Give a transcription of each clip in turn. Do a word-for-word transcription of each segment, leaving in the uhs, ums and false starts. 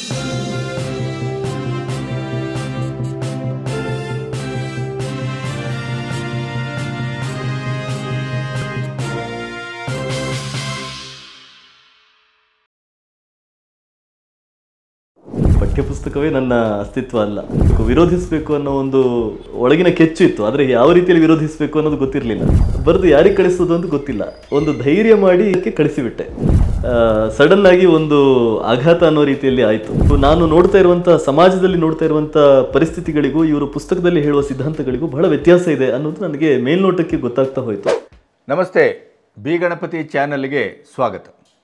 ಪಠ್ಯಪುಸ್ತಕವೇ ನನ್ನ ಅಸ್ತಿತ್ವ ಅಲ್ಲ, ವಿರೋಧಿಸಬೇಕು ಅನ್ನೋ ಒಂದು ಒಳಗಿನ ಕೆಚ್ಚು ಇತ್ತು. ಆದರೆ ಯಾವ ರೀತಿಯಲ್ಲಿ ವಿರೋಧಿಸಬೇಕು ಅನ್ನೋದು ಗೊತ್ತಿರಲಿಲ್ಲ. ಬರೆದು ಯಾರಿಗೆ ಕಳಿಸೋದು ಅಂತ ಗೊತ್ತಿಲ್ಲ. ಒಂದು ಧೈರ್ಯ ಮಾಡಿ ಇದಕ್ಕೆ ಕಳಿಸಿಬಿಟ್ಟೆ. ಸಡನ್ ಆಗಿ ಒಂದು ಆಘಾತ ಅನ್ನೋ ರೀತಿಯಲ್ಲಿ ಆಯಿತು. ನಾನು ನೋಡ್ತಾ ಇರುವಂಥ ಸಮಾಜದಲ್ಲಿ ನೋಡ್ತಾ ಇರುವಂಥ ಪರಿಸ್ಥಿತಿಗಳಿಗೂ ಇವರು ಪುಸ್ತಕದಲ್ಲಿ ಹೇಳುವ ಸಿದ್ಧಾಂತಗಳಿಗೂ ಬಹಳ ವ್ಯತ್ಯಾಸ ಇದೆ ಅನ್ನೋದು ನನಗೆ ಮೇಲ್ನೋಟಕ್ಕೆ ಗೊತ್ತಾಗ್ತಾ ಹೋಯಿತು. ನಮಸ್ತೆ, ಬಿ ಗಣಪತಿ ಚಾನಲ್ಗೆ ಸ್ವಾಗತ.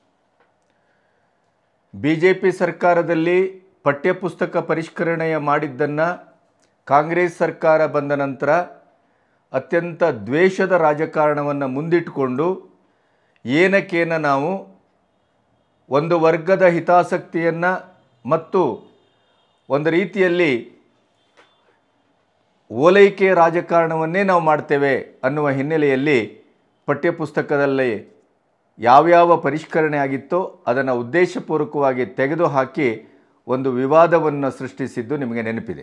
ಬಿ ಜೆ ಪಿ ಸರ್ಕಾರದಲ್ಲಿ ಪಠ್ಯಪುಸ್ತಕ ಪರಿಷ್ಕರಣೆಯ ಮಾಡಿದ್ದನ್ನು ಕಾಂಗ್ರೆಸ್ ಸರ್ಕಾರ ಬಂದ ನಂತರ ಅತ್ಯಂತ ದ್ವೇಷದ ರಾಜಕಾರಣವನ್ನು ಮುಂದಿಟ್ಟುಕೊಂಡು ಏನಕ್ಕೇನ ನಾವು ಒಂದು ವರ್ಗದ ಹಿತಾಸಕ್ತಿಯನ್ನು ಮತ್ತು ಒಂದು ರೀತಿಯಲ್ಲಿ ಓಲೈಕೆ ರಾಜಕಾರಣವನ್ನೇ ನಾವು ಮಾಡ್ತೇವೆ ಅನ್ನುವ ಹಿನ್ನೆಲೆಯಲ್ಲಿ ಪಠ್ಯಪುಸ್ತಕದಲ್ಲಿ ಯಾವ್ಯಾವ ಪರಿಷ್ಕರಣೆ ಆಗಿತ್ತೋ ಅದನ್ನು ಉದ್ದೇಶಪೂರ್ವಕವಾಗಿ ತೆಗೆದುಹಾಕಿ ಒಂದು ವಿವಾದವನ್ನು ಸೃಷ್ಟಿಸಿದ್ದು ನಿಮಗೆ ನೆನಪಿದೆ.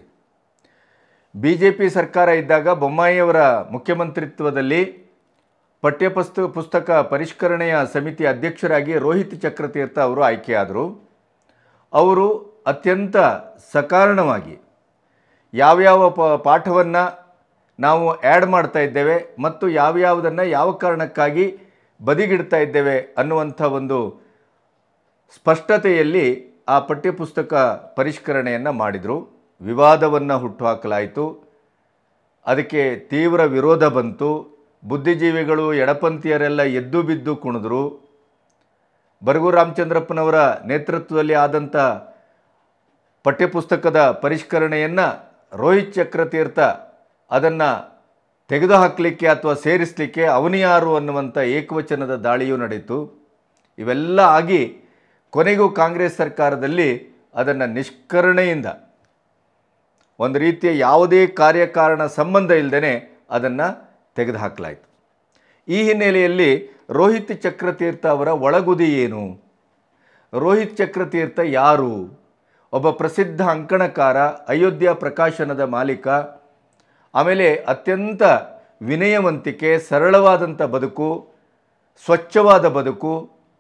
ಬಿ ಜೆ ಪಿ ಸರ್ಕಾರ ಇದ್ದಾಗ ಬೊಮ್ಮಾಯಿಯವರ ಮುಖ್ಯಮಂತ್ರಿತ್ವದಲ್ಲಿ ಪಠ್ಯಪುಸ್ತ ಪುಸ್ತಕ ಪರಿಷ್ಕರಣೆಯ ಸಮಿತಿ ಅಧ್ಯಕ್ಷರಾಗಿ ರೋಹಿತ್ ಚಕ್ರತೀರ್ಥ ಅವರು ಆಯ್ಕೆಯಾದರು. ಅವರು ಅತ್ಯಂತ ಸಕಾರಣವಾಗಿ ಯಾವ್ಯಾವ ಪ ಪಾಠವನ್ನು ನಾವು ಆ್ಯಡ್ ಮಾಡ್ತಾ ಇದ್ದೇವೆ ಮತ್ತು ಯಾವ್ಯಾವುದನ್ನು ಯಾವ ಕಾರಣಕ್ಕಾಗಿ ಬದಿಗಿಡ್ತಾ ಇದ್ದೇವೆ ಅನ್ನುವಂಥ ಒಂದು ಸ್ಪಷ್ಟತೆಯಲ್ಲಿ ಆ ಪಠ್ಯಪುಸ್ತಕ ಪರಿಷ್ಕರಣೆಯನ್ನು ಮಾಡಿದರು. ವಿವಾದವನ್ನು ಹುಟ್ಟುಹಾಕಲಾಯಿತು. ಅದಕ್ಕೆ ತೀವ್ರ ವಿರೋಧ ಬಂತು. ಬುದ್ಧಿಜೀವಿಗಳು, ಎಡಪಂಥೀಯರೆಲ್ಲ ಎದ್ದು ಬಿದ್ದು ಕುಣಿದ್ರು. ಬರಗೂರು ರಾಮಚಂದ್ರಪ್ಪನವರ ನೇತೃತ್ವದಲ್ಲಿ ಆದಂಥ ಪಠ್ಯಪುಸ್ತಕದ ಪರಿಷ್ಕರಣೆಯನ್ನು ರೋಹಿತ್ ಚಕ್ರತೀರ್ಥ ಅದನ್ನು ತೆಗೆದುಹಾಕಲಿಕ್ಕೆ ಅಥವಾ ಸೇರಿಸಲಿಕ್ಕೆ ಅವನಿಯಾರು ಅನ್ನುವಂಥ ಏಕವಚನದ ದಾಳಿಯೂ ನಡೆಯಿತು. ಇವೆಲ್ಲ ಆಗಿ ಕೊನೆಗೂ ಕಾಂಗ್ರೆಸ್ ಸರ್ಕಾರದಲ್ಲಿ ಅದನ್ನು ನಿಷ್ಕರಣೆಯಿಂದ ಒಂದು ರೀತಿಯ ಯಾವುದೇ ಕಾರ್ಯಕಾರಣ ಸಂಬಂಧ ಇಲ್ಲದೇ ಅದನ್ನು ತೆಗೆದುಹಾಕಲಾಯಿತು. ಈ ಹಿನ್ನೆಲೆಯಲ್ಲಿ ರೋಹಿತ್ ಚಕ್ರತೀರ್ಥ ಅವರ ಒಳಗುದಿ ಏನು? ರೋಹಿತ್ ಚಕ್ರತೀರ್ಥ ಯಾರು? ಒಬ್ಬ ಪ್ರಸಿದ್ಧ ಅಂಕಣಕಾರ, ಅಯೋಧ್ಯ ಪ್ರಕಾಶನದ ಮಾಲೀಕ, ಆಮೇಲೆ ಅತ್ಯಂತ ವಿನಯವಂತಿಕೆ, ಸರಳವಾದಂಥ ಬದುಕು, ಸ್ವಚ್ಛವಾದ ಬದುಕು,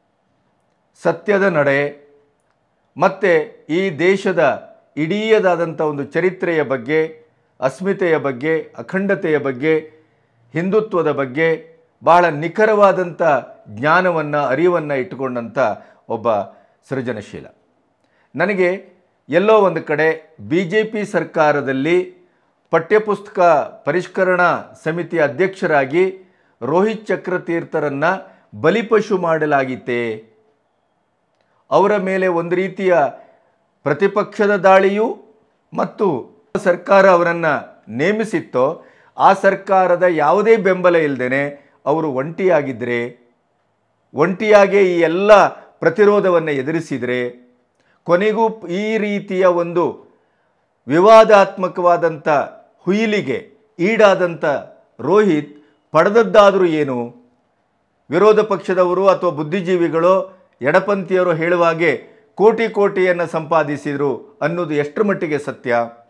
ಸತ್ಯದ ನಡೆ ಮತ್ತು ಈ ದೇಶದ ಇಡೀಯದಾದಂಥ ಒಂದು ಚರಿತ್ರೆಯ ಬಗ್ಗೆ, ಅಸ್ಮಿತೆಯ ಬಗ್ಗೆ, ಅಖಂಡತೆಯ ಬಗ್ಗೆ, ಹಿಂದುತ್ವದ ಬಗ್ಗೆ ಬಹಳ ನಿಖರವಾದಂಥ ಜ್ಞಾನವನ್ನು, ಅರಿವನ್ನು ಇಟ್ಟುಕೊಂಡಂಥ ಒಬ್ಬ ಸೃಜನಶೀಲ. ನನಗೆ ಎಲ್ಲೋ ಒಂದು ಕಡೆ ಬಿ ಜೆ ಪಿ ಸರ್ಕಾರದಲ್ಲಿ ಪಠ್ಯಪುಸ್ತಕ ಪರಿಷ್ಕರಣಾ ಸಮಿತಿ ಅಧ್ಯಕ್ಷರಾಗಿ ರೋಹಿತ್ ಚಕ್ರತೀರ್ಥರನ್ನು ಬಲಿಪಶು ಮಾಡಲಾಗಿತ್ತೆ. ಅವರ ಮೇಲೆ ಒಂದು ರೀತಿಯ ಪ್ರತಿಪಕ್ಷದ ದಾಳಿಯೂ ಮತ್ತು ಸರ್ಕಾರ ಅವರನ್ನು ನೇಮಿಸಿತ್ತೋ ಆ ಸರ್ಕಾರದ ಯಾವುದೇ ಬೆಂಬಲ ಇಲ್ಲದೇ ಅವರು ಒಂಟಿಯಾಗಿದ್ದರೆ, ಒಂಟಿಯಾಗೇ ಈ ಎಲ್ಲ ಪ್ರತಿರೋಧವನ್ನು ಎದುರಿಸಿದರೆ, ಕೊನೆಗೂ ಈ ರೀತಿಯ ಒಂದು ವಿವಾದಾತ್ಮಕವಾದಂಥ ಹುಯಿಲಿಗೆ ಈಡಾದಂಥ ರೋಹಿತ್ ಪಡೆದದ್ದಾದರೂ ಏನು? ವಿರೋಧ ಪಕ್ಷದವರು ಅಥವಾ ಬುದ್ಧಿಜೀವಿಗಳು, ಎಡಪಂಥೀಯರು ಹೇಳುವ ಹಾಗೆ ಕೋಟಿ ಕೋಟಿಯನ್ನು ಸಂಪಾದಿಸಿದರು ಅನ್ನೋದು ಎಷ್ಟರ ಮಟ್ಟಿಗೆ ಸತ್ಯ?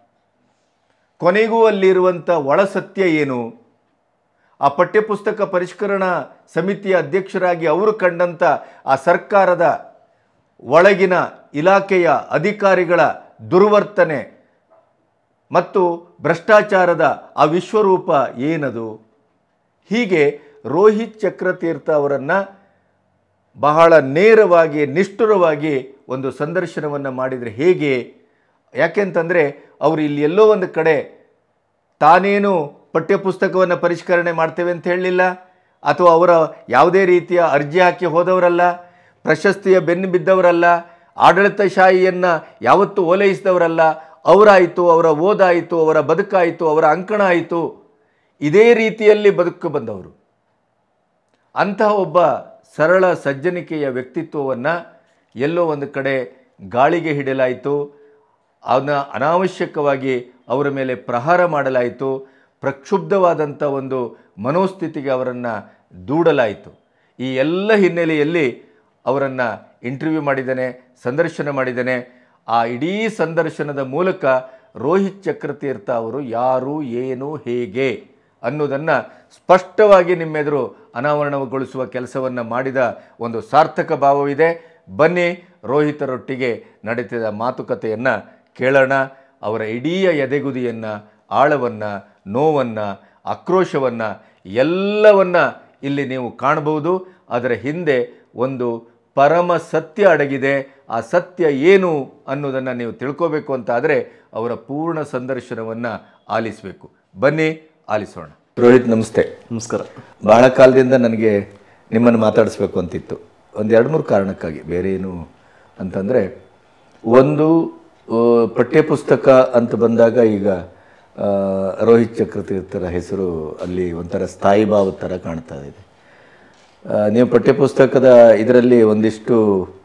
ಕೊನೆಗೂ ಅಲ್ಲಿರುವಂಥ ಒಳ ಸತ್ಯ ಏನು? ಆ ಪಠ್ಯಪುಸ್ತಕ ಪರಿಷ್ಕರಣಾ ಸಮಿತಿಯ ಅಧ್ಯಕ್ಷರಾಗಿ ಅವರು ಕಂಡಂಥ ಆ ಸರ್ಕಾರದ ಒಳಗಿನ ಇಲಾಖೆಯ ಅಧಿಕಾರಿಗಳ ದುರ್ವರ್ತನೆ ಮತ್ತು ಭ್ರಷ್ಟಾಚಾರದ ಆ ವಿಶ್ವರೂಪ ಏನದು? ಹೀಗೆ ರೋಹಿತ್ ಚಕ್ರತೀರ್ಥ ಅವರನ್ನು ಬಹಳ ನೇರವಾಗಿ, ನಿಷ್ಠುರವಾಗಿ ಒಂದು ಸಂದರ್ಶನವನ್ನು ಮಾಡಿದರೆ ಹೇಗೆ? ಯಾಕೆಂತಂದರೆ ಅವರು ಇಲ್ಲಿ ಎಲ್ಲೋ ಒಂದು ಕಡೆ ತಾನೇನು ಪಠ್ಯಪುಸ್ತಕವನ್ನು ಪರಿಷ್ಕರಣೆ ಮಾಡ್ತೇವೆ ಅಂತ ಹೇಳಲಿಲ್ಲ, ಅಥವಾ ಅವರ ಯಾವುದೇ ರೀತಿಯ ಅರ್ಜಿ ಹಾಕಿ ಹೋದವರಲ್ಲ, ಪ್ರಶಸ್ತಿಯ ಬೆನ್ನು ಬಿದ್ದವರಲ್ಲ, ಆಡಳಿತಶಾಹಿಯನ್ನು ಯಾವತ್ತೂ ಓಲೈಸಿದವರಲ್ಲ. ಅವರಾಯಿತು, ಅವರ ಓದಾಯಿತು, ಅವರ ಬದುಕಾಯಿತು, ಅವರ ಅಂಕಣ ಆಯಿತು, ಇದೇ ರೀತಿಯಲ್ಲಿ ಬದುಕು ಬಂದವರು. ಅಂತಹ ಒಬ್ಬ ಸರಳ ಸಜ್ಜನಿಕೆಯ ವ್ಯಕ್ತಿತ್ವವನ್ನು ಎಲ್ಲೋ ಒಂದು ಕಡೆ ಗಾಳಿಗೆ ಹಿಡಿಯಲಾಯಿತು. ಅವನ್ನ ಅನಾವಶ್ಯಕವಾಗಿ ಅವರ ಮೇಲೆ ಪ್ರಹಾರ ಮಾಡಲಾಯಿತು. ಪ್ರಕ್ಷುಬ್ಧವಾದಂಥ ಒಂದು ಮನೋಸ್ಥಿತಿಗೆ ಅವರನ್ನು ದೂಡಲಾಯಿತು. ಈ ಎಲ್ಲ ಹಿನ್ನೆಲೆಯಲ್ಲಿ ಅವರನ್ನು ಇಂಟರ್ವ್ಯೂ ಮಾಡಿದ್ದಾನೆ, ಸಂದರ್ಶನ ಮಾಡಿದ್ದಾನೆ. ಆ ಇಡೀ ಸಂದರ್ಶನದ ಮೂಲಕ ರೋಹಿತ್ ಚಕ್ರತೀರ್ಥ ಅವರು ಯಾರು, ಏನು, ಹೇಗೆ ಅನ್ನೋದನ್ನು ಸ್ಪಷ್ಟವಾಗಿ ನಿಮ್ಮೆದುರು ಅನಾವರಣಗೊಳಿಸುವ ಕೆಲಸವನ್ನು ಮಾಡಿದ ಒಂದು ಸಾರ್ಥಕ ಭಾವವಿದೆ. ಬನ್ನಿ, ರೋಹಿತರೊಟ್ಟಿಗೆ ನಡೆಸಿದ ಮಾತುಕತೆಯನ್ನು ಕೇಳೋಣ. ಅವರ ಇಡೀ ಎದೆಗುದಿಯನ್ನು, ಆಳವನ್ನು, ನೋವನ್ನು, ಆಕ್ರೋಶವನ್ನು ಎಲ್ಲವನ್ನು ಇಲ್ಲಿ ನೀವು ಕಾಣಬಹುದು. ಅದರ ಹಿಂದೆ ಒಂದು ಪರಮ ಸತ್ಯ ಅಡಗಿದೆ. ಆ ಸತ್ಯ ಏನು ಅನ್ನೋದನ್ನು ನೀವು ತಿಳ್ಕೋಬೇಕು ಅಂತ ಆದರೆ ಅವರ ಪೂರ್ಣ ಸಂದರ್ಶನವನ್ನು ಆಲಿಸಬೇಕು. ಬನ್ನಿ, ಆಲಿಸೋಣ. ರೋಹಿತ್, ನಮಸ್ತೆ. ನಮಸ್ಕಾರ. ಬಹಳ ಕಾಲದಿಂದ ನನಗೆ ನಿಮ್ಮನ್ನು ಮಾತಾಡಿಸ್ಬೇಕು ಅಂತಿತ್ತು, ಒಂದು ಎರಡು ಮೂರು ಕಾರಣಕ್ಕಾಗಿ. ಬೇರೆ ಏನು ಅಂತಂದರೆ, ಒಂದು ಪಠ್ಯಪುಸ್ತಕ ಅಂತ ಬಂದಾಗ ಈಗ ರೋಹಿತ್ ಚಕ್ರತೀರ್ಥರ ಹೆಸರು ಅಲ್ಲಿ ಒಂಥರ ಸ್ಥಾಯಿ ಭಾವದ ಥರ ಕಾಣ್ತಾ ಇದೆ. ನೀವು ಪಠ್ಯಪುಸ್ತಕದ ಇದರಲ್ಲಿ ಒಂದಿಷ್ಟು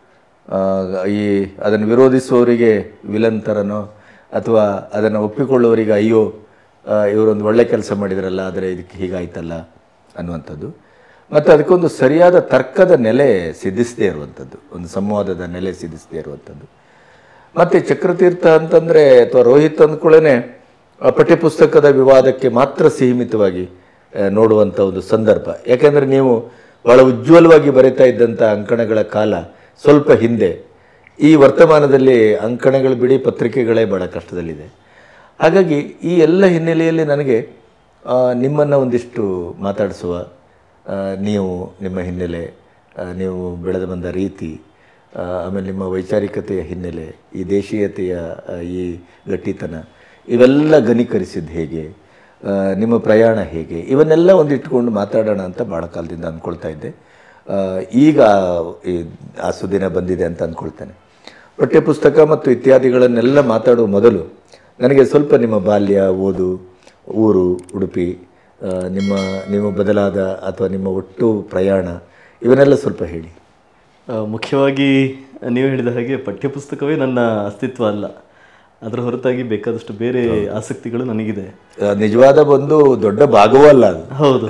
ಈ ಅದನ್ನು ವಿರೋಧಿಸುವವರಿಗೆ ವಿಲನ್ ಥರನೋ ಅಥವಾ ಅದನ್ನು ಒಪ್ಪಿಕೊಳ್ಳುವವರಿಗೆ ಅಯ್ಯೋ ಇವರೊಂದು ಒಳ್ಳೆ ಕೆಲಸ ಮಾಡಿದ್ರಲ್ಲ, ಆದರೆ ಇದಕ್ಕೆ ಹೀಗಾಯ್ತಲ್ಲ ಅನ್ನುವಂಥದ್ದು, ಮತ್ತು ಅದಕ್ಕೊಂದು ಸರಿಯಾದ ತರ್ಕದ ನೆಲೆ ಸಿದ್ಧಿಸದೇ ಇರುವಂಥದ್ದು, ಒಂದು ಸಂವಾದದ ನೆಲೆ ಸಿದ್ಧಿಸದೇ ಇರುವಂಥದ್ದು. ಮತ್ತು ಚಕ್ರತೀರ್ಥ ಅಂತಂದರೆ ಅಥವಾ ರೋಹಿತ್ ಅಂದ್ಕೊಳ್ಳೇ ಪಠ್ಯಪುಸ್ತಕದ ವಿವಾದಕ್ಕೆ ಮಾತ್ರ ಸೀಮಿತವಾಗಿ ನೋಡುವಂಥ ಒಂದು ಸಂದರ್ಭ. ಯಾಕೆಂದರೆ ನೀವು ಭಾಳ ಉಜ್ವಲವಾಗಿ ಬರಿತಾ ಇದ್ದಂಥ ಅಂಕಣಗಳ ಕಾಲ ಸ್ವಲ್ಪ ಹಿಂದೆ. ಈ ವರ್ತಮಾನದಲ್ಲಿ ಅಂಕಣಗಳು ಬಿಡಿ, ಪತ್ರಿಕೆಗಳೇ ಭಾಳ ಕಷ್ಟದಲ್ಲಿದೆ. ಹಾಗಾಗಿ ಈ ಎಲ್ಲ ಹಿನ್ನೆಲೆಯಲ್ಲಿ ನನಗೆ ನಿಮ್ಮನ್ನು ಒಂದಿಷ್ಟು ಮಾತಾಡಿಸುವ, ನೀವು ನಿಮ್ಮ ಹಿನ್ನೆಲೆ, ನೀವು ಬೆಳೆದು ಬಂದ ರೀತಿ, ಆಮೇಲೆ ನಿಮ್ಮ ವೈಚಾರಿಕತೆಯ ಹಿನ್ನೆಲೆ, ಈ ದೇಶೀಯತೆಯ ಈ ಗಟ್ಟಿತನ, ಇವೆಲ್ಲ ಘನೀಕರಿಸಿದ್ದು ಹೇಗೆ, ನಿಮ್ಮ ಪ್ರಯಾಣ ಹೇಗೆ, ಇವನ್ನೆಲ್ಲ ಒಂದಿಟ್ಕೊಂಡು ಮಾತಾಡೋಣ ಅಂತ ಭಾಳ ಕಾಲದಿಂದ ಅಂದ್ಕೊಳ್ತಾ ಇದ್ದೆ. ಈಗ ಆ ಸುದಿನ ಬಂದಿದೆ ಅಂತ ಅಂದ್ಕೊಳ್ತೇನೆ. ಪಠ್ಯಪುಸ್ತಕ ಮತ್ತು ಇತ್ಯಾದಿಗಳನ್ನೆಲ್ಲ ಮಾತಾಡುವ ಮೊದಲು ನನಗೆ ಸ್ವಲ್ಪ ನಿಮ್ಮ ಬಾಲ್ಯ, ಓದು, ಊರು, ಉಡುಪಿ, ನಿಮ್ಮ ನೀವು ಬದಲಾದ ಅಥವಾ ನಿಮ್ಮ ಒಟ್ಟು ಪ್ರಯಾಣ, ಇವನ್ನೆಲ್ಲ ಸ್ವಲ್ಪ ಹೇಳಿ. ಮುಖ್ಯವಾಗಿ ನೀವು ಹೇಳಿದ ಹಾಗೆ ಪಠ್ಯಪುಸ್ತಕವೇ ನನ್ನ ಅಸ್ತಿತ್ವ ಅಲ್ಲ, ಅದರ ಹೊರತಾಗಿ ಬೇಕಾದಷ್ಟು ಬೇರೆ ಆಸಕ್ತಿಗಳು ನನಗಿದೆ. ನಿಜವಾದ ಒಂದು ದೊಡ್ಡ ಭಾಗವೂ ಅಲ್ಲ ಅದು. ಹೌದು,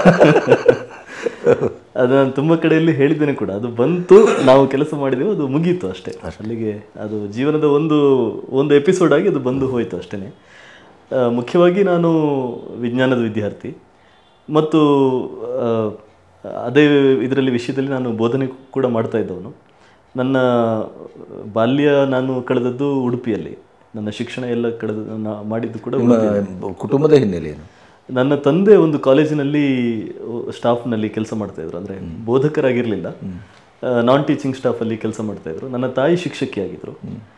ಅದು ನಾನು ತುಂಬ ಕಡೆಯಲ್ಲಿ ಹೇಳಿದ್ದೇನೆ ಕೂಡ. ಅದು ಬಂತು, ನಾವು ಕೆಲಸ ಮಾಡಿದೆವು, ಅದು ಮುಗೀತು ಅಷ್ಟೇ. ಅಲ್ಲಿಗೆ ಅದು ಜೀವನದ ಒಂದು ಒಂದು ಎಪಿಸೋಡ್ ಆಗಿ ಅದು ಬಂದು ಹೋಯಿತು ಅಷ್ಟೇ. ಮುಖ್ಯವಾಗಿ ನಾನು ವಿಜ್ಞಾನದ ವಿದ್ಯಾರ್ಥಿ ಮತ್ತು ಅದೇ ಇದರಲ್ಲಿ ವಿಷಯದಲ್ಲಿ ನಾನು ಬೋಧನೆ ಕೂಡ ಮಾಡ್ತಾ ಇದ್ದವನು. ನನ್ನ ಬಾಲ್ಯ ನಾನು ಕಳೆದದ್ದು ಉಡುಪಿಯಲ್ಲಿ. ನನ್ನ ಶಿಕ್ಷಣ ಎಲ್ಲ ಕಳೆದ ಮಾಡಿದ್ದು ಕೂಡ. ಕುಟುಂಬದ ಹಿನ್ನೆಲೆ ಏನು? ನನ್ನ ತಂದೆ ಒಂದು ಕಾಲೇಜಿನಲ್ಲಿ ಸ್ಟಾಫ್ನಲ್ಲಿ ಕೆಲಸ ಮಾಡ್ತಾಯಿದ್ರು, ಅಂದರೆ ಬೋಧಕರಾಗಿರಲಿಲ್ಲ, ನಾನ್ ಟೀಚಿಂಗ್ ಸ್ಟಾಫಲ್ಲಿ ಕೆಲಸ ಮಾಡ್ತಾಯಿದ್ರು. ನನ್ನ ತಾಯಿ ಶಿಕ್ಷಕಿಯಾಗಿದ್ದರು.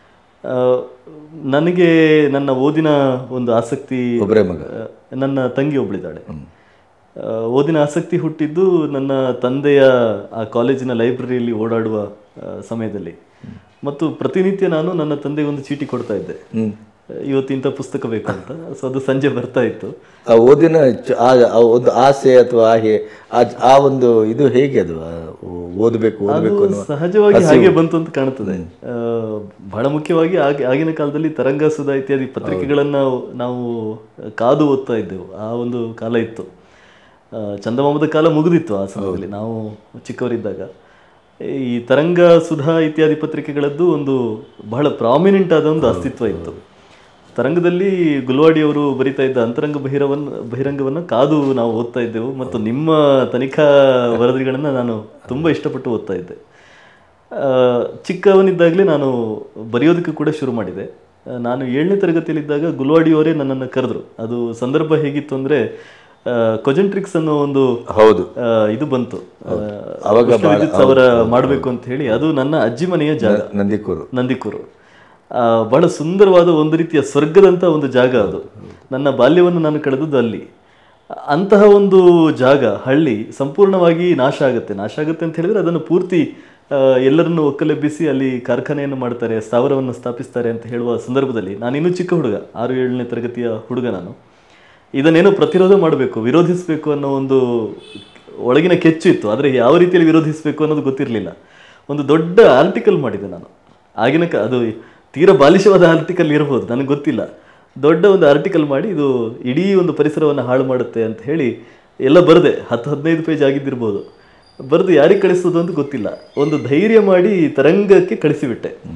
ನನಗೆ ನನ್ನ ಓದಿನ ಒಂದು ಆಸಕ್ತಿ, ನನ್ನ ತಂಗಿ ಒಬ್ಬಳಿದ್ದಾಳೆ, ಓದಿನ ಆಸಕ್ತಿ ಹುಟ್ಟಿದ್ದು ನನ್ನ ತಂದೆಯ ಆ ಕಾಲೇಜಿನ ಲೈಬ್ರರಿಯಲ್ಲಿ ಓಡಾಡುವ ಸಮಯದಲ್ಲಿ. ಮತ್ತು ಪ್ರತಿನಿತ್ಯ ನಾನು ನನ್ನ ತಂದೆಗೆ ಒಂದು ಚೀಟಿ ಕೊಡ್ತಾ ಇದ್ದೆ, ಇವತ್ತಿಂತ ಪುಸ್ತಕ ಬೇಕು ಅಂತ. ಸೊ ಅದು ಸಂಜೆ ಬರ್ತಾ ಇತ್ತು. ಆ ಓದಿನ ಒಂದು ಆಸೆ ಅಥವಾ ಆ ಒಂದು ಇದು ಹೇಗೆ ಅದು ಓದಬೇಕು ಓದಬೇಕು ಸಹಜವಾಗಿ ಹಾಗೆ ಬಂತು ಅಂತ ಕಾಣುತ್ತದೆ. ಬಹಳ ಮುಖ್ಯವಾಗಿ ಆಗ ಆಗಿನ ಕಾಲದಲ್ಲಿ ತರಂಗ ಸುಧಾ ಇತ್ಯಾದಿ ಪತ್ರಿಕೆಗಳನ್ನು ನಾವು ಕಾದು ಓದ್ತಾ ಇದ್ದೆವು. ಆ ಒಂದು ಕಾಲ ಇತ್ತು. ಚಂದಮಾಮದ ಕಾಲ ಮುಗಿದಿತ್ತು ಆ ಸಮಯದಲ್ಲಿ, ನಾವು ಚಿಕ್ಕವರಿದ್ದಾಗ. ಈ ತರಂಗ ಸುಧಾ ಇತ್ಯಾದಿ ಪತ್ರಿಕೆಗಳದ್ದು ಒಂದು ಬಹಳ ಪ್ರಾಮಿನೆಂಟ್ ಆದ ಒಂದು ಅಸ್ತಿತ್ವ ಇತ್ತು. ತರಂಗದಲ್ಲಿ ಗುಲ್ವಾಡಿಯವರು ಬರಿತಾ ಇದ್ದ ಅಂತರಂಗ ಬಹಿರವನ್ನ ಬಹಿರಂಗವನ್ನು ಕಾದು ನಾವು ಓದ್ತಾ ಇದ್ದೆವು. ಮತ್ತು ನಿಮ್ಮ ತನಿಖಾ ವರದಿಗಳನ್ನು ನಾನು ತುಂಬ ಇಷ್ಟಪಟ್ಟು ಓದ್ತಾ ಇದ್ದೆ. ಚಿಕ್ಕವನಿದ್ದಾಗಲೇ ನಾನು ಬರೆಯೋದಕ್ಕೆ ಕೂಡ ಶುರು ಮಾಡಿದೆ. ನಾನು ಏಳನೇ ತರಗತಿಯಲ್ಲಿದ್ದಾಗ ಗುಲ್ವಾಡಿಯವರೇ ನನ್ನನ್ನು ಕರೆದ್ರು. ಅದು ಸಂದರ್ಭ ಹೇಗಿತ್ತು ಅಂದರೆ, ಕೊಜೆಂಟ್ರಿಕ್ಸ್ ಅನ್ನೋ ಒಂದು ಹೌದು ಇದು ಬಂತು, ವಿದ್ಯುತ್ ಅವರ ಮಾಡಬೇಕು ಅಂತ ಹೇಳಿ. ಅದು ನನ್ನ ಅಜ್ಜಿ ಮನೆಯ ಜಾಗ, ನಂದಿಕೂರು ನಂದಿಕೂರು ಬಹಳ ಸುಂದರವಾದ ಒಂದು ರೀತಿಯ ಸ್ವರ್ಗದಂಥ ಒಂದು ಜಾಗ ಅದು. ನನ್ನ ಬಾಲ್ಯವನ್ನು ನಾನು ಕಳೆದದ್ದು ಅಲ್ಲಿ. ಅಂತಹ ಒಂದು ಜಾಗ, ಹಳ್ಳಿ ಸಂಪೂರ್ಣವಾಗಿ ನಾಶ ಆಗುತ್ತೆ. ನಾಶ ಆಗುತ್ತೆ ಅಂತ ಹೇಳಿದ್ರೆ ಅದನ್ನು ಪೂರ್ತಿ ಎಲ್ಲರನ್ನು ಒಕ್ಕಲೆಬ್ಬಿಸಿ ಅಲ್ಲಿ ಕಾರ್ಖಾನೆಯನ್ನು ಮಾಡ್ತಾರೆ, ಸ್ಥಾವರವನ್ನು ಸ್ಥಾಪಿಸ್ತಾರೆ ಅಂತ ಹೇಳುವ ಸಂದರ್ಭದಲ್ಲಿ ನಾನಿನ್ನೂ ಚಿಕ್ಕ ಹುಡುಗ, ಆರು ಏಳನೇ ತರಗತಿಯ ಹುಡುಗ. ನಾನು ಇದನ್ನೇನೋ ಪ್ರತಿರೋಧ ಮಾಡಬೇಕು, ವಿರೋಧಿಸಬೇಕು ಅನ್ನೋ ಒಂದು ಒಳಗಿನ ಕೆಚ್ಚು ಇತ್ತು. ಆದರೆ ಯಾವ ರೀತಿಯಲ್ಲಿ ವಿರೋಧಿಸಬೇಕು ಅನ್ನೋದು ಗೊತ್ತಿರಲಿಲ್ಲ. ಒಂದು ದೊಡ್ಡ ಆರ್ಟಿಕಲ್ ಮಾಡಿದೆ ನಾನು ಆಗಿನ ಕ ಅದು ತೀರಾ ಬಾಲಿಶವಾದ ಆರ್ಟಿಕಲ್ ಇರ್ಬೋದು, ನನಗೆ ಗೊತ್ತಿಲ್ಲ. ದೊಡ್ಡ ಒಂದು ಆರ್ಟಿಕಲ್ ಮಾಡಿ ಇದು ಇಡೀ ಒಂದು ಪರಿಸರವನ್ನು ಹಾಳು ಮಾಡುತ್ತೆ ಅಂತ ಹೇಳಿ ಎಲ್ಲ ಬರದೆ, ಹತ್ತು ಹದಿನೈದು ಪೇಜ್ ಆಗಿದ್ದಿರ್ಬೋದು. ಬರೆದು ಯಾರಿಗೆ ಕಳಿಸೋದು ಅಂತ ಗೊತ್ತಿಲ್ಲ. ಒಂದು ಧೈರ್ಯ ಮಾಡಿ ತರಂಗಕ್ಕೆ ಕಳಿಸಿಬಿಟ್ಟೆ.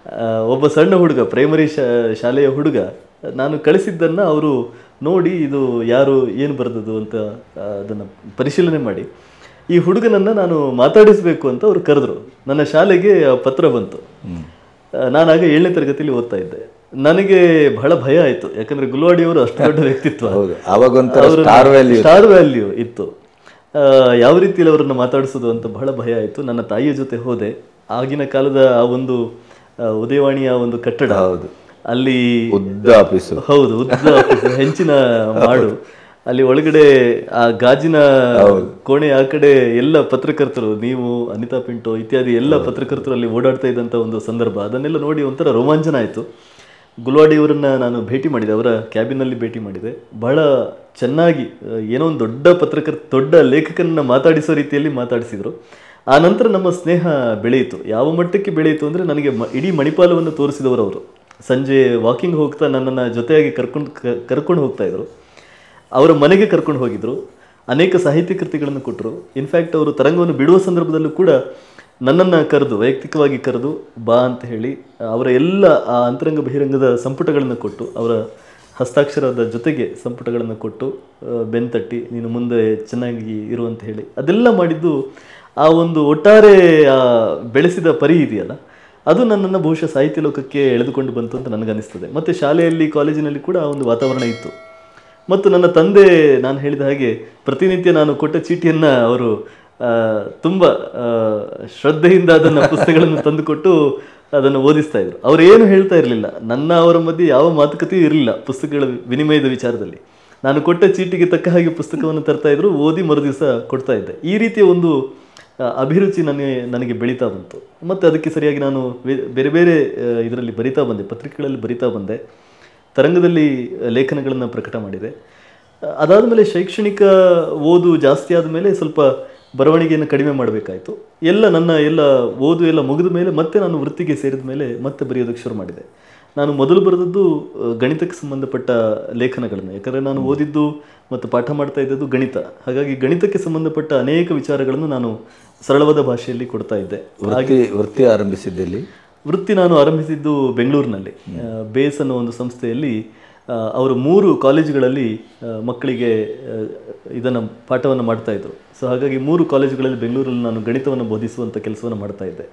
ಒಬ್ಬ ಸಣ್ಣ ಹುಡುಗ, ಪ್ರೈಮರಿ ಶಾಲೆಯ ಹುಡುಗ, ನಾನು ಕಳಿಸಿದ್ದನ್ನು ಅವರು ನೋಡಿ ಇದು ಯಾರು ಏನು ಬರೆದದು ಅಂತ ಅದನ್ನು ಪರಿಶೀಲನೆ ಮಾಡಿ ಈ ಹುಡುಗನನ್ನು ನಾನು ಮಾತಾಡಿಸಬೇಕು ಅಂತ ಅವರು ಕರೆದ್ರು. ನನ್ನ ಶಾಲೆಗೆ ಪತ್ರ ಬಂತು. ನಾನಾಗ ಏಳನೇ ತರಗತಿಯಲ್ಲಿ ಓದ್ತಾ ಇದ್ದೆ. ನನಗೆ ಬಹಳ ಭಯ ಆಯಿತು, ಯಾಕಂದರೆ ಗುಲ್ವಾಡಿಯವರು ಅಷ್ಟು ದೊಡ್ಡ ವ್ಯಕ್ತಿತ್ವ, ಸ್ಟಾರ್ ವ್ಯಾಲ್ಯೂ ಇತ್ತು. ಯಾವ ರೀತಿಯಲ್ಲಿ ಅವರನ್ನು ಮಾತಾಡಿಸೋದು ಅಂತ ಬಹಳ ಭಯ ಆಯಿತು. ನನ್ನ ತಾಯಿಯ ಜೊತೆ ಹೋದೆ. ಆಗಿನ ಕಾಲದ ಆ ಒಂದು ಉದಯವಾಣಿಯ ಒಂದು ಕಟ್ಟಡ, ಹೌದು, ಅಲ್ಲಿ ಉದ್ದ ಆಫೀಸು, ಹೌದು ಉದ್ದ ಆಫೀಸು, ಹೆಂಚಿನ ಮಾಡು, ಅಲ್ಲಿ ಒಳಗಡೆ ಆ ಗಾಜಿನ ಕೋಣೆ ಆ ಕಡೆ ಎಲ್ಲ ಪತ್ರಕರ್ತರು, ನೀವು, ಅನಿತಾ ಪಿಂಟೋ ಇತ್ಯಾದಿ ಎಲ್ಲ ಪತ್ರಕರ್ತರು ಅಲ್ಲಿ ಓಡಾಡ್ತಾ ಇದ್ದಂಥ ಒಂದು ಸಂದರ್ಭ. ಅದನ್ನೆಲ್ಲ ನೋಡಿ ಒಂಥರ ರೋಮಾಂಚನ ಆಯಿತು. ಗುಲ್ವಾಡಿಯವರನ್ನ ನಾನು ಭೇಟಿ ಮಾಡಿದೆ, ಅವರ ಕ್ಯಾಬಿನಲ್ಲಿ ಭೇಟಿ ಮಾಡಿದೆ. ಬಹಳ ಚೆನ್ನಾಗಿ ಏನೋ ಒಂದು ದೊಡ್ಡ ಪತ್ರಕರ್ತ, ದೊಡ್ಡ ಲೇಖಕನನ್ನ ಮಾತಾಡಿಸೋ ರೀತಿಯಲ್ಲಿ ಮಾತಾಡಿಸಿದರು. ಆ ನಂತರ ನಮ್ಮ ಸ್ನೇಹ ಬೆಳೆಯಿತು. ಯಾವ ಮಟ್ಟಕ್ಕೆ ಬೆಳೆಯಿತು ಅಂದರೆ, ನನಗೆ ಮ ಇಡೀ ಮಣಿಪಾಲವನ್ನು ತೋರಿಸಿದವರು ಅವರು. ಸಂಜೆ ವಾಕಿಂಗ್ ಹೋಗ್ತಾ ನನ್ನನ್ನು ಜೊತೆಯಾಗಿ ಕರ್ಕೊಂಡು ಕರ್ಕೊಂಡು ಹೋಗ್ತಾಯಿದ್ರು. ಅವರ ಮನೆಗೆ ಕರ್ಕೊಂಡು ಹೋಗಿದ್ರು. ಅನೇಕ ಸಾಹಿತ್ಯ ಕೃತಿಗಳನ್ನು ಕೊಟ್ಟರು. ಇನ್ಫ್ಯಾಕ್ಟ್ ಅವರು ತರಂಗವನ್ನು ಬಿಡುವ ಸಂದರ್ಭದಲ್ಲೂ ಕೂಡ ನನ್ನನ್ನು ಕರೆದು, ವೈಯಕ್ತಿಕವಾಗಿ ಕರೆದು ಬಾ ಅಂತ ಹೇಳಿ ಅವರ ಎಲ್ಲ ಆ ಅಂತರಂಗ ಬಹಿರಂಗದ ಸಂಪುಟಗಳನ್ನು ಕೊಟ್ಟು, ಅವರ ಹಸ್ತಾಕ್ಷರದ ಜೊತೆಗೆ ಸಂಪುಟಗಳನ್ನು ಕೊಟ್ಟು ಬೆನ್ತಟ್ಟಿ ನೀನು ಮುಂದೆ ಚೆನ್ನಾಗಿ ಇರುವಂತ ಹೇಳಿ ಅದೆಲ್ಲ ಮಾಡಿದ್ದು ಆ ಒಂದು ಒಟ್ಟಾರೆ ಬೆಳೆಸಿದ ಪರಿ ಇದೆಯಲ್ಲ, ಅದು ನನ್ನನ್ನು ಬಹುಶಃ ಸಾಹಿತ್ಯ ಲೋಕಕ್ಕೆ ಎಳೆದುಕೊಂಡು ಬಂತು ಅಂತ ನನಗನ್ನಿಸ್ತದೆ. ಮತ್ತು ಶಾಲೆಯಲ್ಲಿ, ಕಾಲೇಜಿನಲ್ಲಿ ಕೂಡ ಆ ಒಂದು ವಾತಾವರಣ ಇತ್ತು. ಮತ್ತು ನನ್ನ ತಂದೆ, ನಾನು ಹೇಳಿದ ಹಾಗೆ ಪ್ರತಿನಿತ್ಯ ನಾನು ಕೊಟ್ಟ ಚೀಟಿಯನ್ನು ಅವರು ತುಂಬ ಶ್ರದ್ಧೆಯಿಂದ ಅದನ್ನು ಪುಸ್ತಕಗಳನ್ನು ತಂದುಕೊಟ್ಟು ಅದನ್ನು ಓದಿಸ್ತಾ ಇದ್ರು. ಅವರು ಏನು ಹೇಳ್ತಾ ಇರಲಿಲ್ಲ, ನನ್ನ ಅವರ ಮಧ್ಯೆ ಯಾವ ಮಾತುಕತೆಯೂ ಇರಲಿಲ್ಲ ಪುಸ್ತಕಗಳ ವಿನಿಮಯದ ವಿಚಾರದಲ್ಲಿ. ನಾನು ಕೊಟ್ಟ ಚೀಟಿಗೆ ತಕ್ಕ ಹಾಗೆ ಪುಸ್ತಕವನ್ನು ತರ್ತಾ ಇದ್ರು, ಓದಿ ಮರುದಿವಸ ಕೊಡ್ತಾ ಇದ್ದೆ. ಈ ರೀತಿಯ ಒಂದು ಅಭಿರುಚಿ ನನಗೆ ನನಗೆ ಬೆಳೀತಾ ಬಂತು. ಮತ್ತು ಅದಕ್ಕೆ ಸರಿಯಾಗಿ ನಾನು ಬೇರೆ ಬೇರೆ ಇದರಲ್ಲಿ ಬರಿತಾ ಬಂದೆ, ಪತ್ರಿಕೆಗಳಲ್ಲಿ ಬರಿತಾ ಬಂದೆ, ತರಂಗದಲ್ಲಿ ಲೇಖನಗಳನ್ನು ಪ್ರಕಟ ಮಾಡಿದೆ. ಅದಾದಮೇಲೆ ಶೈಕ್ಷಣಿಕ ಓದು ಜಾಸ್ತಿ ಆದಮೇಲೆ ಸ್ವಲ್ಪ ಬರವಣಿಗೆಯನ್ನು ಕಡಿಮೆ ಮಾಡಬೇಕಾಯಿತು. ಎಲ್ಲ ನನ್ನ ಎಲ್ಲ ಓದು ಎಲ್ಲ ಮುಗಿದ ಮೇಲೆ ಮತ್ತೆ ನಾನು ವೃತ್ತಿಗೆ ಸೇರಿದ ಮೇಲೆ ಮತ್ತೆ ಬರೆಯೋದಕ್ಕೆ ಶುರು ಮಾಡಿದೆ. ನಾನು ಮೊದಲು ಬರೆದದ್ದು ಗಣಿತಕ್ಕೆ ಸಂಬಂಧಪಟ್ಟ ಲೇಖನಗಳನ್ನು, ಯಾಕಂದರೆ ನಾನು ಓದಿದ್ದು ಮತ್ತು ಪಾಠ ಮಾಡ್ತಾ ಇದ್ದದ್ದು ಗಣಿತ. ಹಾಗಾಗಿ ಗಣಿತಕ್ಕೆ ಸಂಬಂಧಪಟ್ಟ ಅನೇಕ ವಿಚಾರಗಳನ್ನು ನಾನು ಸರಳವಾದ ಭಾಷೆಯಲ್ಲಿ ಕೊಡ್ತಾ ಇದ್ದೆ. ಹಾಗೆ ವೃತ್ತಿ ಆರಂಭಿಸಿದ್ದಲ್ಲಿ ವೃತ್ತಿ ನಾನು ಆರಂಭಿಸಿದ್ದು ಬೆಂಗಳೂರಿನಲ್ಲಿ ಬೇಸ್ ಅನ್ನೋ ಒಂದು ಸಂಸ್ಥೆಯಲ್ಲಿ. ಅವರು ಮೂರು ಕಾಲೇಜುಗಳಲ್ಲಿ ಮಕ್ಕಳಿಗೆ ಇದನ್ನು ಪಾಠವನ್ನು ಮಾಡ್ತಾಯಿದ್ರು. ಸೊ ಹಾಗಾಗಿ ಮೂರು ಕಾಲೇಜುಗಳಲ್ಲಿ ಬೆಂಗಳೂರಲ್ಲಿ ನಾನು ಗಣಿತವನ್ನು ಬೋಧಿಸುವಂಥ ಕೆಲಸವನ್ನು ಮಾಡ್ತಾ ಇದ್ದೆ.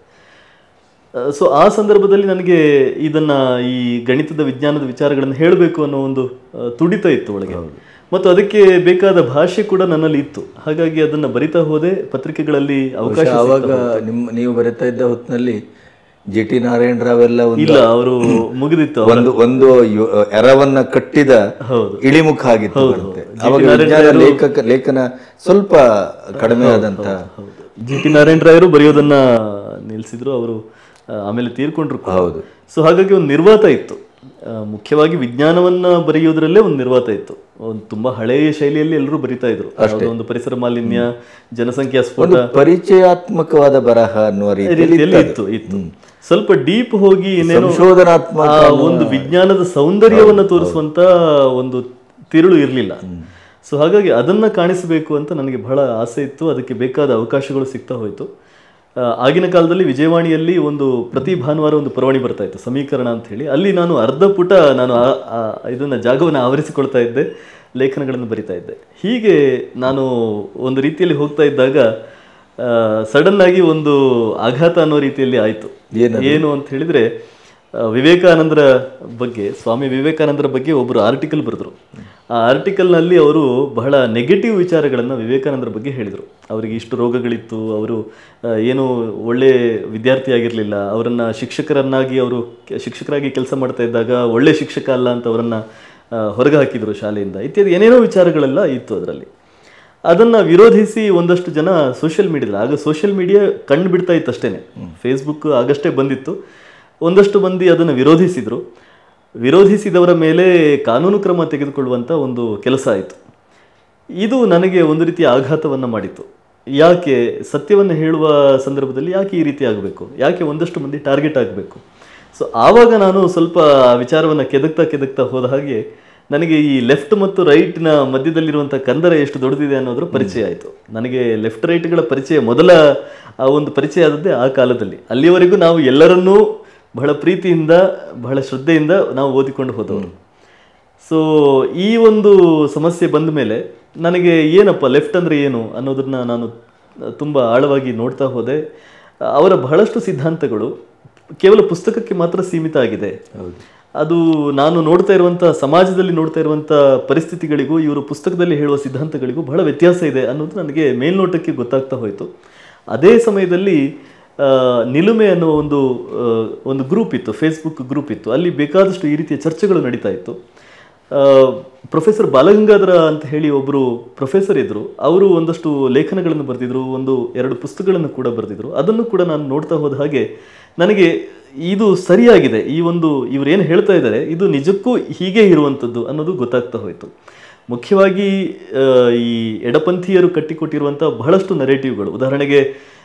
ಸೊ ಆ ಸಂದರ್ಭದಲ್ಲಿ ನನಗೆ ಇದನ್ನು, ಈ ಗಣಿತದ ವಿಜ್ಞಾನದ ವಿಚಾರಗಳನ್ನು ಹೇಳಬೇಕು ಅನ್ನೋ ಒಂದು ತುಡಿತ ಇತ್ತು ಒಳಗೆ, ಮತ್ತು ಅದಕ್ಕೆ ಬೇಕಾದ ಭಾಷೆ ಕೂಡ ನನ್ನಲ್ಲಿ ಇತ್ತು. ಹಾಗಾಗಿ ಅದನ್ನು ಬರಿತಾ ಹೋದೆ. ಪತ್ರಿಕೆಗಳಲ್ಲಿ ಅವಕಾಶ, ಆವಾಗ ನಿಮ್ಮ ನೀವು ಬರಿತಾ ಇದ್ದ ಹೊತ್ತಿನಲ್ಲಿ ಜಿ ಟಿ ನಾರಾಯಣ ರಾವ್ ಎಲ್ಲ ಇಲ್ಲ, ಅವರು ಮುಗಿದಿತ್ತು. ಒಂದು ಒಂದು ಎರವನ್ನ ಕಟ್ಟಿದ ಇಳಿಮುಖ ಆಗಿತ್ತು. ಲೇಖಕ ಲೇಖನ ಸ್ವಲ್ಪ ಕಡಿಮೆ ಆದಂತ. ಜಿ ಟಿ ನಾರಾಯಣ ರಾಯರು ಬರೆಯೋದನ್ನ ನಿಲ್ಲಿಸಿದ್ರು, ಅವರು ಆಮೇಲೆ ತೀರ್ಕೊಂಡ್ರು. ಹೌದು. ಸೊ ಹಾಗಾಗಿ ಒಂದು ನಿರ್ವಾತ ಇತ್ತು. ಮುಖ್ಯವಾಗಿ ವಿಜ್ಞಾನವನ್ನ ಬರೆಯೋದ್ರಲ್ಲೇ ಒಂದು ನಿರ್ವಾತ ಇತ್ತು. ಒಂದು ತುಂಬಾ ಹಳೆಯ ಶೈಲಿಯಲ್ಲಿ ಎಲ್ಲರೂ ಬರಿತಾ ಇದ್ರು. ಒಂದು ಪರಿಸರ ಮಾಲಿನ್ಯ, ಜನಸಂಖ್ಯಾ ಸ್ಫೋಟ, ಪರಿಚಯಾತ್ಮಕವಾದ ಬರಹ ಅನ್ನುವ ರೀತಿಯಲ್ಲಿ ಇತ್ತು ಇತ್ತು ಸ್ವಲ್ಪ ಡೀಪ್ ಹೋಗಿ ಏನೇನೋ ಸಂಶೋಧನಾತ್ಮಕ ಒಂದು ವಿಜ್ಞಾನದ ಸೌಂದರ್ಯವನ್ನ ತೋರಿಸುವಂತ ಒಂದು ತಿರುಳು ಇರಲಿಲ್ಲ. ಸೊ ಹಾಗಾಗಿ ಅದನ್ನ ಕಾಣಿಸಬೇಕು ಅಂತ ನನಗೆ ಬಹಳ ಆಸೆ ಇತ್ತು. ಅದಕ್ಕೆ ಬೇಕಾದ ಅವಕಾಶಗಳು ಸಿಗ್ತಾ ಹೋಯಿತು. ಆಗಿನ ಕಾಲದಲ್ಲಿ ವಿಜಯವಾಣಿಯಲ್ಲಿ ಒಂದು ಪ್ರತಿ ಭಾನುವಾರ ಒಂದು ಪರವಾಣಿ ಬರ್ತಾ ಇತ್ತು, ಸಮೀಕರಣ ಅಂತ ಹೇಳಿ. ಅಲ್ಲಿ ನಾನು ಅರ್ಧ ಪುಟ ನಾನು ಇದನ್ನ ಜಾಗವನ್ನು ಆವರಿಸಿಕೊಳ್ತಾ ಇದ್ದೆ, ಲೇಖನಗಳನ್ನು ಬರಿತಾ ಇದ್ದೆ. ಹೀಗೆ ನಾನು ಒಂದು ರೀತಿಯಲ್ಲಿ ಹೋಗ್ತಾ ಇದ್ದಾಗ ಸಡನ್ ಆಗಿ ಒಂದು ಆಘಾತ ಅನ್ನೋ ರೀತಿಯಲ್ಲಿ ಆಯಿತು. ಏನು ಅಂತ ಹೇಳಿದ್ರೆ, ವಿವೇಕಾನಂದರ ಬಗ್ಗೆ, ಸ್ವಾಮಿ ವಿವೇಕಾನಂದರ ಬಗ್ಗೆ ಒಬ್ಬರು ಆರ್ಟಿಕಲ್ ಬರೆದ್ರು. ಆ ಆರ್ಟಿಕಲ್ನಲ್ಲಿ ಅವರು ಬಹಳ ನೆಗೆಟಿವ್ ವಿಚಾರಗಳನ್ನು ವಿವೇಕಾನಂದರ ಬಗ್ಗೆ ಹೇಳಿದರು. ಅವರಿಗೆ ಇಷ್ಟು ರೋಗಗಳಿತ್ತು, ಅವರು ಏನು ಒಳ್ಳೆ ವಿದ್ಯಾರ್ಥಿ ಆಗಿರಲಿಲ್ಲ, ಅವರನ್ನು ಶಿಕ್ಷಕರನ್ನಾಗಿ ಅವರು ಶಿಕ್ಷಕರಾಗಿ ಕೆಲಸ ಮಾಡ್ತಾ ಇದ್ದಾಗ ಒಳ್ಳೆ ಶಿಕ್ಷಕ ಅಲ್ಲ ಅಂತ ಅವರನ್ನು ಹೊರಗೆ ಹಾಕಿದರು ಶಾಲೆಯಿಂದ, ಇತ್ಯಾದಿ ಏನೇನೋ ವಿಚಾರಗಳೆಲ್ಲ ಇತ್ತು ಅದರಲ್ಲಿ. ಅದನ್ನು ವಿರೋಧಿಸಿ ಒಂದಷ್ಟು ಜನ ಸೋಷಿಯಲ್ ಮೀಡಿಯಾದಲ್ಲಿ, ಆಗ ಸೋಷಿಯಲ್ ಮೀಡಿಯಾ ಕಣ್ಣು ಬಿಡ್ತಾ ಇತ್ತು ಅಷ್ಟೇ, ಫೇಸ್ಬುಕ್ ಆಗಷ್ಟೇ ಬಂದಿತ್ತು. ಒಂದಷ್ಟು ಮಂದಿ ಅದನ್ನು ವಿರೋಧಿಸಿದರು. ವಿರೋಧಿಸಿದವರ ಮೇಲೆ ಕಾನೂನು ಕ್ರಮ ತೆಗೆದುಕೊಳ್ಳುವಂಥ ಒಂದು ಕೆಲಸ ಆಯಿತು. ಇದು ನನಗೆ ಒಂದು ರೀತಿಯ ಆಘಾತವನ್ನು ಮಾಡಿತ್ತು. ಯಾಕೆ ಸತ್ಯವನ್ನು ಹೇಳುವ ಸಂದರ್ಭದಲ್ಲಿ ಯಾಕೆ ಈ ರೀತಿ ಆಗಬೇಕು, ಯಾಕೆ ಒಂದಷ್ಟು ಮಂದಿ ಟಾರ್ಗೆಟ್ ಆಗಬೇಕು? ಸೊ ಆವಾಗ ನಾನು ಸ್ವಲ್ಪ ವಿಚಾರವನ್ನು ಕೆದಕ್ತಾ ಕೆದಕ್ತಾ ಹೋದ ಹಾಗೆ ನನಗೆ ಈ ಲೆಫ್ಟ್ ಮತ್ತು ರೈಟ್ನ ಮಧ್ಯದಲ್ಲಿರುವಂಥ ಕಂದರ ಎಷ್ಟು ದೊಡ್ಡದಿದೆ ಅನ್ನೋದ್ರ ಪರಿಚಯ ಆಯಿತು. ನನಗೆ ಲೆಫ್ಟ್ ರೈಟ್ಗಳ ಪರಿಚಯ, ಮೊದಲ ಆ ಒಂದು ಪರಿಚಯ ಆದದ್ದೇ ಆ ಕಾಲದಲ್ಲಿ. ಅಲ್ಲಿಯವರೆಗೂ ನಾವು ಎಲ್ಲರನ್ನೂ ಬಹಳ ಪ್ರೀತಿಯಿಂದ ಬಹಳ ಶ್ರದ್ಧೆಯಿಂದ ನಾವು ಓದಿಕೊಂಡು ಹೋದವರು. ಸೊ ಈ ಒಂದು ಸಮಸ್ಯೆ ಬಂದ ಮೇಲೆ ನನಗೆ ಏನಪ್ಪ ಲೆಫ್ಟ್ ಅಂದರೆ ಏನು ಅನ್ನೋದನ್ನ ನಾನು ತುಂಬ ಆಳವಾಗಿ ನೋಡ್ತಾ ಹೋದೆ. ಅವರ ಬಹಳಷ್ಟು ಸಿದ್ಧಾಂತಗಳು ಕೇವಲ ಪುಸ್ತಕಕ್ಕೆ ಮಾತ್ರ ಸೀಮಿತ ಆಗಿದೆ. ಅದು ನಾನು ನೋಡ್ತಾ ಇರುವಂಥ ಸಮಾಜದಲ್ಲಿ ನೋಡ್ತಾ ಇರುವಂಥ ಪರಿಸ್ಥಿತಿಗಳಿಗೂ ಇವರು ಪುಸ್ತಕದಲ್ಲಿ ಹೇಳುವ ಸಿದ್ಧಾಂತಗಳಿಗೂ ಬಹಳ ವ್ಯತ್ಯಾಸ ಇದೆ ಅನ್ನೋದು ನನಗೆ ಮೇಲ್ನೋಟಕ್ಕೆ ಗೊತ್ತಾಗ್ತಾ ಹೋಯಿತು. ಅದೇ ಸಮಯದಲ್ಲಿ ನಿಲುಮೆ ಅನ್ನೋ ಒಂದು ಒಂದು ಗ್ರೂಪ್ ಇತ್ತು, ಫೇಸ್ಬುಕ್ ಗ್ರೂಪ್ ಇತ್ತು. ಅಲ್ಲಿ ಬೇಕಾದಷ್ಟು ಈ ರೀತಿಯ ಚರ್ಚೆಗಳು ನಡೀತಾ ಇತ್ತು. ಪ್ರೊಫೆಸರ್ ಬಾಲಗಂಗಾಧರ ಅಂತ ಹೇಳಿ ಒಬ್ಬರು ಪ್ರೊಫೆಸರ್ ಇದ್ದರು. ಅವರು ಒಂದಷ್ಟು ಲೇಖನಗಳನ್ನು ಬರೆದಿದ್ರು, ಒಂದು ಎರಡು ಪುಸ್ತಕಗಳನ್ನು ಕೂಡ ಬರೆದಿದ್ರು. ಅದನ್ನು ಕೂಡ ನಾನು ನೋಡ್ತಾ ಹೋದ ಹಾಗೆ ನನಗೆ ಇದು ಸರಿಯಾಗಿದೆ, ಈ ಒಂದು ಇವ್ರು ಏನು ಹೇಳ್ತಾ ಇದ್ದಾರೆ ಇದು ನಿಜಕ್ಕೂ ಹೀಗೆ ಇರುವಂಥದ್ದು ಅನ್ನೋದು ಗೊತ್ತಾಗ್ತಾ ಹೋಯಿತು. ಮುಖ್ಯವಾಗಿ ಈ ಎಡಪಂಥೀಯರು ಕಟ್ಟಿಕೊಟ್ಟಿರುವಂಥ ಬಹಳಷ್ಟು ನರೇಟಿವ್ಗಳು, ಉದಾಹರಣೆಗೆ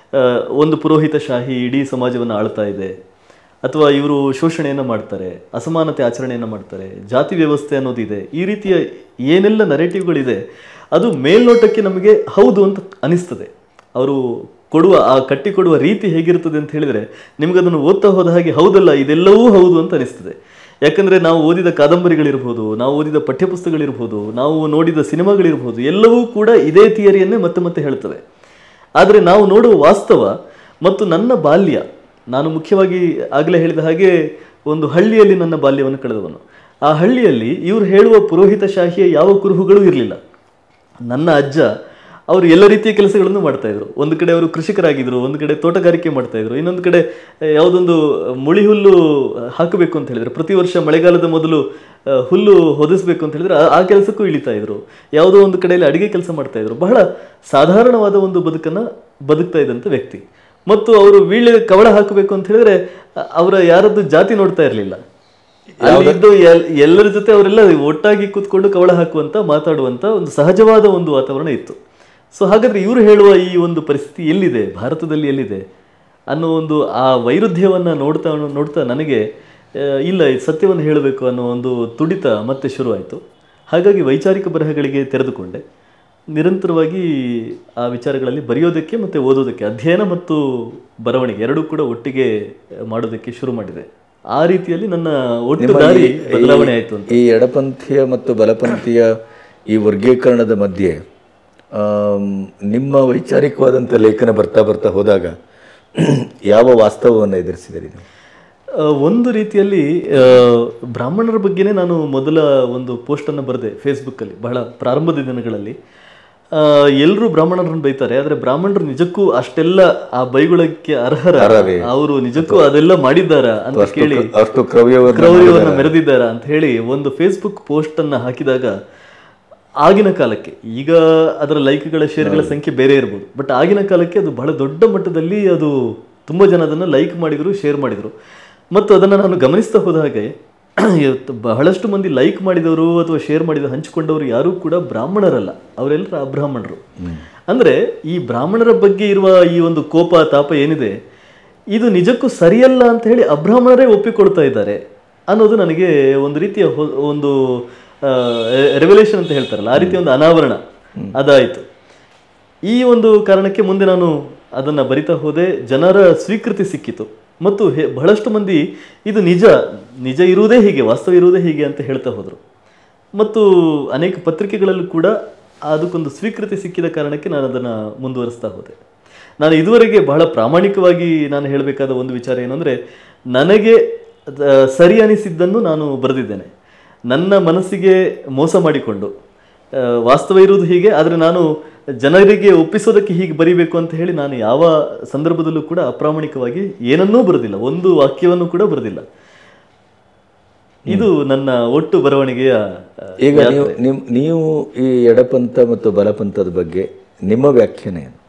ಒಂದು ಪುರೋಹಿತಶಾಹಿ ಇಡೀ ಸಮಾಜವನ್ನು ಆಳ್ತಾ ಇದೆ, ಅಥವಾ ಇವರು ಶೋಷಣೆಯನ್ನು ಮಾಡ್ತಾರೆ, ಅಸಮಾನತೆ ಆಚರಣೆಯನ್ನು ಮಾಡ್ತಾರೆ, ಜಾತಿ ವ್ಯವಸ್ಥೆ ಅನ್ನೋದಿದೆ, ಈ ರೀತಿಯ ಏನೆಲ್ಲ ನರೇಟಿವ್ಗಳಿದೆ ಅದು ಮೇಲ್ನೋಟಕ್ಕೆ ನಮಗೆ ಹೌದು ಅಂತ ಅನಿಸ್ತದೆ. ಅವರು ಕೊಡುವ ಆ ಕಟ್ಟಿಕೊಡುವ ರೀತಿ ಹೇಗಿರ್ತದೆ ಅಂತ ಹೇಳಿದರೆ ನಿಮಗದನ್ನು ಓದ್ತಾ ಹೋದ ಹಾಗೆ ಹೌದಲ್ಲ ಇದೆಲ್ಲವೂ ಹೌದು ಅಂತ ಅನಿಸ್ತದೆ. ಯಾಕಂದರೆ ನಾವು ಓದಿದ ಕಾದಂಬರಿಗಳಿರ್ಬೋದು, ನಾವು ಓದಿದ ಪಠ್ಯಪುಸ್ತಕಗಳಿರ್ಬೋದು, ನಾವು ನೋಡಿದ ಸಿನಿಮಾಗಳಿರ್ಬೋದು, ಎಲ್ಲವೂ ಕೂಡ ಇದೇ ಥಿಯರಿಯನ್ನೇ ಮತ್ತೆ ಮತ್ತೆ ಹೇಳ್ತವೆ. ಆದರೆ ನಾವು ನೋಡುವ ವಾಸ್ತವ ಮತ್ತು ನನ್ನ ಬಾಲ್ಯ, ನಾನು ಮುಖ್ಯವಾಗಿ ಆಗಲೇ ಹೇಳಿದ ಹಾಗೆ ಒಂದು ಹಳ್ಳಿಯಲ್ಲಿ ನನ್ನ ಬಾಲ್ಯವನ್ನು ಕಳೆದವನು. ಆ ಹಳ್ಳಿಯಲ್ಲಿ ಇವರು ಹೇಳುವ ಪುರೋಹಿತಶಾಹಿಯ ಯಾವ ಕುರುಹುಗಳೂ ಇರಲಿಲ್ಲ. ನನ್ನ ಅಜ್ಜ ಅವರು ಎಲ್ಲ ರೀತಿಯ ಕೆಲಸಗಳನ್ನು ಮಾಡ್ತಾಯಿದ್ರು. ಒಂದು ಕಡೆ ಅವರು ಕೃಷಿಕರಾಗಿದ್ದರು, ಒಂದು ಕಡೆ ತೋಟಗಾರಿಕೆ ಮಾಡ್ತಾಯಿದ್ರು, ಇನ್ನೊಂದು ಕಡೆ ಯಾವುದೊಂದು ಮುಳಿ ಹುಲ್ಲು ಹಾಕಬೇಕು ಅಂತ ಹೇಳಿದರೆ ಪ್ರತಿ ವರ್ಷ ಮಳೆಗಾಲದ ಮೊದಲು ಹುಲ್ಲು ಹೊದಿಸ್ಬೇಕು ಅಂತ ಹೇಳಿದರೆ ಆ ಕೆಲಸಕ್ಕೂ ಇಳಿತಾ ಇದ್ರು. ಯಾವುದೋ ಒಂದು ಕಡೆಯಲ್ಲಿ ಅಡಿಗೆ ಕೆಲಸ ಮಾಡ್ತಾಯಿದ್ರು. ಬಹಳ ಸಾಧಾರಣವಾದ ಒಂದು ಬದುಕನ್ನು ಬದುಕ್ತಾ ಇದ್ದಂಥ ವ್ಯಕ್ತಿ. ಮತ್ತು ಅವರು ವೀಳ್ಯ ಕವಳ ಹಾಕಬೇಕು ಅಂತ ಹೇಳಿದ್ರೆ ಅವರ ಯಾರದ್ದು ಜಾತಿ ನೋಡ್ತಾ ಇರಲಿಲ್ಲ. ಅಲ್ಲಿದ್ದು ಎಲ್ಲರ ಜೊತೆ ಅವರೆಲ್ಲ ಒಟ್ಟಾಗಿ ಕೂತ್ಕೊಂಡು ಕವಳ ಹಾಕುವಂತ ಮಾತಾಡುವಂತ ಒಂದು ಸಹಜವಾದ ಒಂದು ವಾತಾವರಣ ಇತ್ತು. ಸೊ ಹಾಗಾದ್ರೆ ಇವರು ಹೇಳುವ ಈ ಒಂದು ಪರಿಸ್ಥಿತಿ ಎಲ್ಲಿದೆ, ಭಾರತದಲ್ಲಿ ಎಲ್ಲಿದೆ ಅನ್ನೋ ಒಂದು ಆ ವೈರುಧ್ಯವನ್ನ ನೋಡ್ತಾ ನೋಡ್ತಾ ನನಗೆ ಇಲ್ಲ ಸತ್ಯವನ್ನು ಹೇಳಬೇಕು ಅನ್ನೋ ಒಂದು ತುಡಿತ ಮತ್ತೆ ಶುರುವಾಯಿತು. ಹಾಗಾಗಿ ವೈಚಾರಿಕ ಬರಹಗಳಿಗೆ ತೆರೆದುಕೊಂಡೆ. ನಿರಂತರವಾಗಿ ಆ ವಿಚಾರಗಳಲ್ಲಿ ಬರೆಯೋದಕ್ಕೆ ಮತ್ತು ಓದೋದಕ್ಕೆ, ಅಧ್ಯಯನ ಮತ್ತು ಬರವಣಿಗೆ ಎರಡೂ ಕೂಡ ಒಟ್ಟಿಗೆ ಮಾಡೋದಕ್ಕೆ ಶುರು ಮಾಡಿದೆ. ಆ ರೀತಿಯಲ್ಲಿ ನನ್ನ ಒಟ್ಟು ದಾರಿ ಬದಲಾವಣೆ ಆಯಿತು ಅಂತ. ಈ ಎಡಪಂಥೀಯ ಮತ್ತು ಬಲಪಂಥೀಯ ಈ ವರ್ಗೀಕರಣದ ಮಧ್ಯೆ ನಿಮ್ಮ ವೈಚಾರಿಕವಾದಂಥ ಲೇಖನ ಬರ್ತಾ ಬರ್ತಾ ಹೋದಾಗ ಯಾವ ವಾಸ್ತವವನ್ನು ಎದುರಿಸಿದಿರಿ ನೀವು? ಒಂದು ರೀತಿಯಲ್ಲಿ ಬ್ರಾಹ್ಮಣರ ಬಗ್ಗೆನೇ ನಾನು ಮೊದಲ ಒಂದು ಪೋಸ್ಟನ್ನು ಬರೆದೆ ಫೇಸ್ಬುಕ್ಕಲ್ಲಿ ಬಹಳ ಪ್ರಾರಂಭದ ದಿನಗಳಲ್ಲಿ. ಎಲ್ಲರೂ ಬ್ರಾಹ್ಮಣರನ್ನು ಬೈತಾರೆ, ಆದರೆ ಬ್ರಾಹ್ಮಣರು ನಿಜಕ್ಕೂ ಅಷ್ಟೆಲ್ಲ ಆ ಬೈಗುಳಕ್ಕೆ ಅರ್ಹರ, ಅವರು ನಿಜಕ್ಕೂ ಅದೆಲ್ಲ ಮಾಡಿದ್ದಾರಾ ಅಂತ ಕೇಳಿ, ಅಷ್ಟು ಕ್ರೌರ್ಯವನ್ನು ಮೆರೆದಿದ್ದಾರಾ ಅಂತ ಹೇಳಿ ಒಂದು ಫೇಸ್ಬುಕ್ ಪೋಸ್ಟ್ ಅನ್ನ ಹಾಕಿದಾಗ ಆಗಿನ ಕಾಲಕ್ಕೆ, ಈಗ ಅದರ ಲೈಕ್ಗಳ ಶೇರ್ಗಳ ಸಂಖ್ಯೆ ಬೇರೆ ಇರ್ಬೋದು, ಬಟ್ ಆಗಿನ ಕಾಲಕ್ಕೆ ಅದು ಬಹಳ ದೊಡ್ಡ ಮಟ್ಟದಲ್ಲಿ ಅದು ತುಂಬ ಜನ ಅದನ್ನು ಲೈಕ್ ಮಾಡಿದರು, ಶೇರ್ ಮಾಡಿದರು. ಮತ್ತು ಅದನ್ನು ನಾನು ಗಮನಿಸ್ತಾ ಹೋದ ಹಾಗೆ ಬಹಳಷ್ಟು ಮಂದಿ ಲೈಕ್ ಮಾಡಿದವರು ಅಥವಾ ಶೇರ್ ಮಾಡಿದ ಹಂಚಿಕೊಂಡವರು ಯಾರೂ ಕೂಡ ಬ್ರಾಹ್ಮಣರಲ್ಲ, ಅವರೆಲ್ಲರ ಅಬ್ರಾಹ್ಮಣರು. ಅಂದರೆ ಈ ಬ್ರಾಹ್ಮಣರ ಬಗ್ಗೆ ಇರುವ ಈ ಒಂದು ಕೋಪ ತಾಪ ಏನಿದೆ ಇದು ನಿಜಕ್ಕೂ ಸರಿಯಲ್ಲ ಅಂತ ಹೇಳಿ ಅಬ್ರಾಹ್ಮಣರೇ ಒಪ್ಪಿಕೊಳ್ತಾ ಇದ್ದಾರೆ ಅನ್ನೋದು ನನಗೆ ಒಂದು ರೀತಿಯ ಒಂದು ರೆವಲ್ಯೂಷನ್ ಅಂತ ಹೇಳ್ತಾರಲ್ಲ, ಆ ರೀತಿಯ ಒಂದು ಅನಾವರಣ ಅದಾಯಿತು. ಈ ಒಂದು ಕಾರಣಕ್ಕೆ ಮುಂದೆ ನಾನು ಅದನ್ನು ಬರಿತಾ ಹೋದೆ. ಜನರ ಸ್ವೀಕೃತಿ ಸಿಕ್ಕಿತು ಮತ್ತು ಬಹಳಷ್ಟು ಮಂದಿ ಇದು ನಿಜ ನಿಜ ಇರುವುದೇ ಹೀಗೆ, ವಾಸ್ತವ ಇರುವುದೇ ಹೀಗೆ ಅಂತ ಹೇಳ್ತಾ ಹೋದರು. ಮತ್ತು ಅನೇಕ ಪತ್ರಿಕೆಗಳಲ್ಲೂ ಕೂಡ ಅದಕ್ಕೊಂದು ಸ್ವೀಕೃತಿ ಸಿಕ್ಕಿದ ಕಾರಣಕ್ಕೆ ನಾನು ಅದನ್ನು ಮುಂದುವರಿಸ್ತಾ ಹೋದೆ. ನಾನು ಇದುವರೆಗೆ ಬಹಳ ಪ್ರಾಮಾಣಿಕವಾಗಿ ನಾನು ಹೇಳಬೇಕಾದ ಒಂದು ವಿಚಾರ ಏನಂದರೆ, ನನಗೆ ಸರಿ ಅನಿಸಿದ್ದನ್ನು ನಾನು ಬರೆದಿದ್ದೇನೆ. ನನ್ನ ಮನಸ್ಸಿಗೆ ಮೋಸ ಮಾಡಿಕೊಂಡು ವಾಸ್ತವ ಇರುವುದು ಹೀಗೆ, ಆದರೆ ನಾನು ಜನರಿಗೆ ಒಪ್ಪಿಸೋದಕ್ಕೆ ಹೀಗೆ ಬರೀಬೇಕು ಅಂತ ಹೇಳಿ ನಾನು ಯಾವ ಸಂದರ್ಭದಲ್ಲೂ ಕೂಡ ಅಪ್ರಾಮಾಣಿಕವಾಗಿ ಏನನ್ನೂ ಬರೆದಿಲ್ಲ, ಒಂದು ವಾಕ್ಯವನ್ನು ಕೂಡ ಬರೆದಿಲ್ಲ. ಇದು ನನ್ನ ಒಟ್ಟು ಬರವಣಿಗೆಯ. ಈಗ ನೀವು ನೀವು ಈ ಎಡಪಂಥ ಮತ್ತು ಬಲಪಂಥದ ಬಗ್ಗೆ ನಿಮ್ಮ ವ್ಯಾಖ್ಯಾನ ಏನು?